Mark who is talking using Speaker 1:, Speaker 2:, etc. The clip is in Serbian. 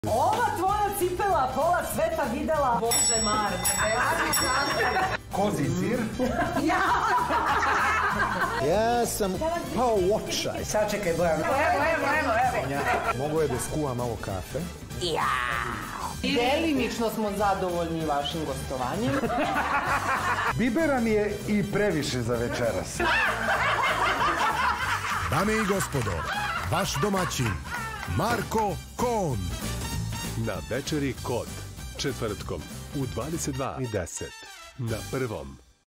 Speaker 1: Ova tvoja cipela, pola sveta videla. Bože, Marko.
Speaker 2: Kozi sir.
Speaker 3: Ja sam kao očaj.
Speaker 2: Sad čekaj, Bojan.
Speaker 1: Evo.
Speaker 3: Mogu je da skuva malo kafe.
Speaker 1: Delimično smo zadovoljni vašim gostovanjem.
Speaker 2: Bibera mi je i previše za večeras.
Speaker 4: Dame i gospodo, vaš domaćin, Marko Kon.
Speaker 5: Na večeri kod, četvrtkom u 22:10 na Prvom.